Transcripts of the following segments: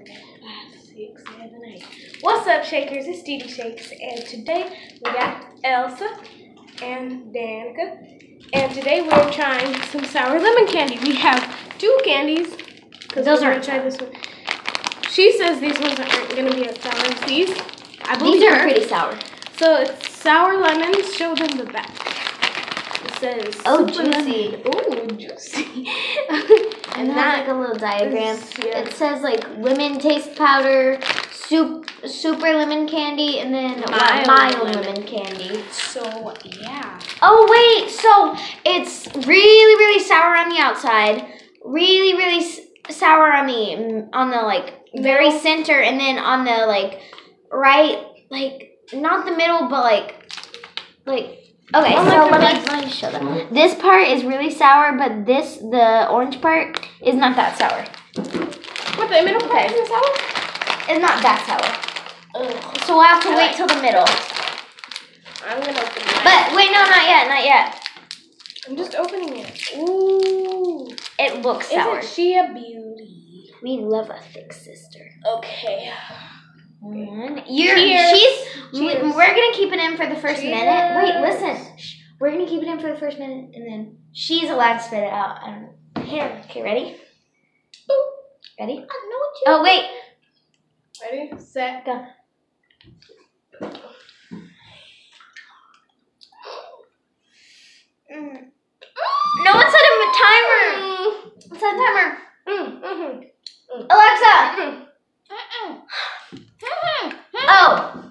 6, 7, 8. What's up, Shakers? It's Didi Shakes, and today we got Elsa and Danica, and today we're trying some sour lemon candy. We have 2 candies because we're going to try this one. She says these ones aren't going to be as sour as these. These are pretty sour. So it's sour lemons. Show them the back. It says, oh, juicy. Ooh, juicy. And that's like a little diagram. It says like lemon taste powder, super lemon candy, and then mild lemon candy. So, yeah. Oh, wait. So it's really sour on the outside. Really sour on the like very center, and then on the like right, like not the middle, but like okay, so let me show them. This part is really sour, but the orange part is not that sour. What, the middle part isn't sour? It's not that sour. Ugh. So we'll have to wait till the middle. I'm gonna open it. But wait, no, not yet. I'm just opening it. Ooh. It looks sour. Isn't she a beauty? We love a thick sister. Okay. Cheers. We're gonna keep it in for the first minute. Wait, listen. Shh. We're gonna keep it in for the first minute, and then she's allowed to spit it out. I don't know. Here. Okay, ready? Ooh. Ready? I know what you. Oh wait. Ready, set, go. No, it's set a timer. It's set a timer. Alexa. Oh.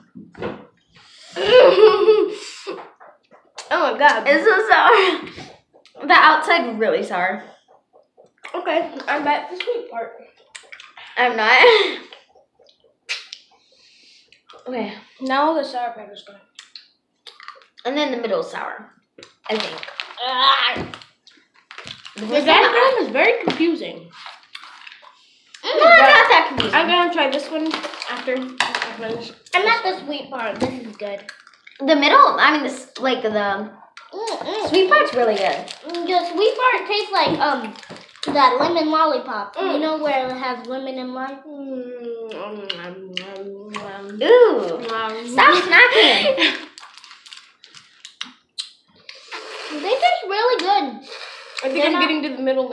Oh my god. It's so sour. The outside really sour. Okay, I'm at the sweet part. I'm not. Okay. Now the sour part is gone. And then the middle is sour, I think. The diagram is very confusing. No, it's not that confusing. I'm gonna try this one after I finish. I'm at the sweet part. This is good. The middle, I mean, this like the sweet part's really good. The sweet part tastes like that lemon lollipop. You know where it has lemon and lime? Ooh, stop snacking. They taste really good. I think I'm getting to the middle.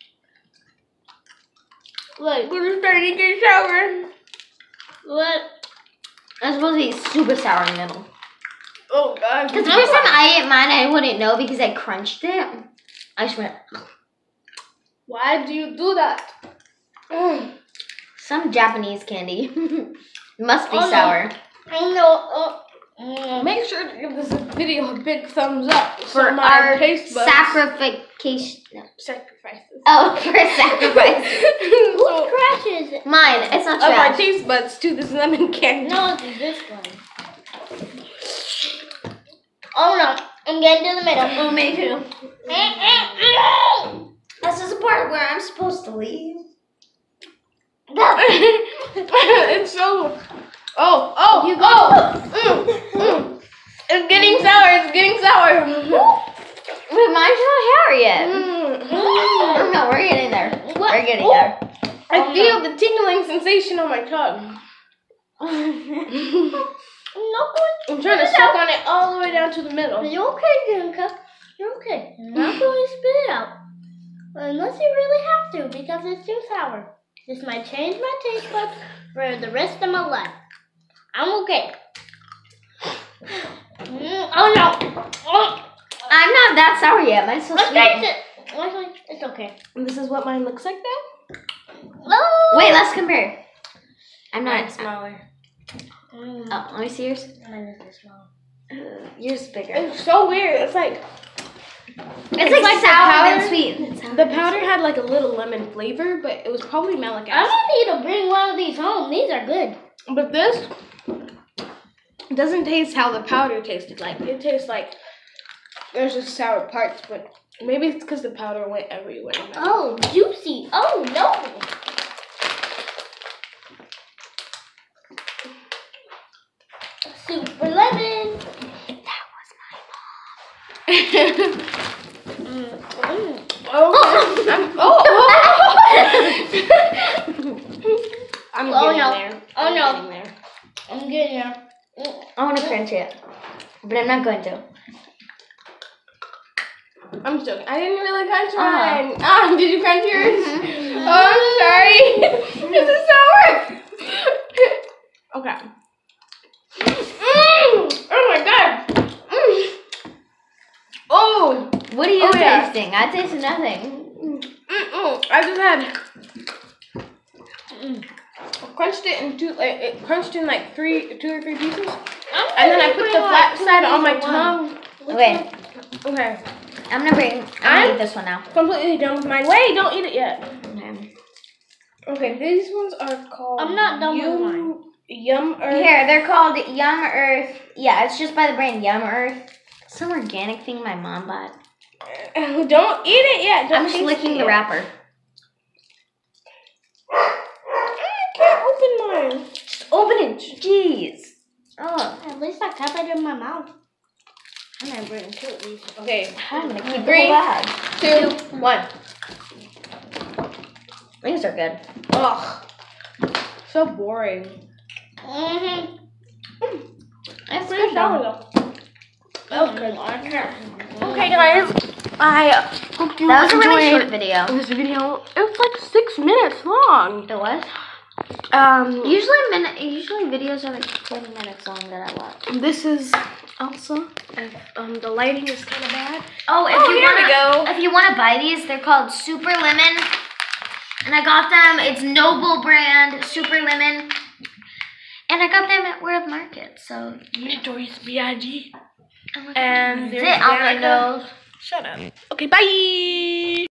Look, We're starting to get sour. look. It's supposed to be super sour in the middle. Oh god. Because the first time I ate mine, I wouldn't know because I crunched it. I just went. Why do you do that? Some Japanese candy. Must be sour. I know. Make sure to give this video a big thumbs up For my our taste buds. sacrification. No. Sacrifices. Oh, for sacrifice. So, Crashes. Mine. It's not of our trash. taste buds to this lemon candy. No, it's this one. Oh no, I'm getting to the middle. Oh, me too. This is the part where I'm supposed to leave. It's so. It's getting sour. Wait, mine's not sour yet. No, we're getting there. We're getting there. I feel the tingling sensation on my tongue. I'm trying to suck on it all the way down to the middle. You're okay, Danica. You're okay. I'm not going to spit it out. Unless you really have to, because it's too sour. This might change my taste buds for the rest of my life. I'm okay. Oh no! I'm not that sour yet. Mine's so Let's sweet. taste it. It's okay. This is what mine looks like now. Oh! Wait, let's compare. I'm not. Mine's smaller. Oh, let me see yours. Mine is small. Yours is bigger. It's so weird. It's like like sour and sweet. the powder had like a little lemon flavor, but it was probably malic I acid. don't need to bring one of these home. These are good. But this doesn't taste how the powder tasted. Like it tastes like there's just sour parts, but maybe it's because the powder went everywhere. Oh, juicy. Oh no. Super lemon. That was my mom. Oh, I'm Oh, getting no. there. Oh, I'm no. getting there. I'm getting there. I want to crunch it, but I'm not going to. I'm joking. I didn't really crunch Uh-huh. mine. Ah, did you crunch yours? Mhm. Oh, I'm sorry. Is it sour? Okay. Oh my god. Oh. What are you Oh, yeah. tasting? I tasted nothing. I just had crunched it in it crunched in like 2 or 3 pieces, and then I put the flat side on my tongue. Okay, Okay. I'm gonna eat this one now. Completely done with mine. Wait, don't eat it yet. Okay. Okay, these ones are called. I'm not done with mine. Yum Earth. Here, they're called Yum Earth. Yeah, it's just by the brand Yum Earth. Some organic thing my mom bought. Don't eat it yet. Don't I'm just taste licking it the yet. wrapper. I can't open mine. Just open it. Jeez. Oh, At least I kept it in my mouth. I'm gonna bring 2 of these. Okay. I'm gonna keep the 3, whole bag. 2, 1. These are good. Ugh. So boring. Mm-hmm. It's Pretty good sour though. though. That was good. Okay, guys. I hope you That was a really short enjoyed video. this video. It was like 6 minutes long. It was? Usually videos are like 20 minutes long that I watch. This is Elsa. If the lighting is kind of bad. Oh, Go. if you wanna buy these, they're called Super Lemon. And I got them, it's Noble brand, Super Lemon. And I got them at World Market, so Notorious B.I.G. I'm And That's there's it on my Danica. nose. Shut up. Okay, bye.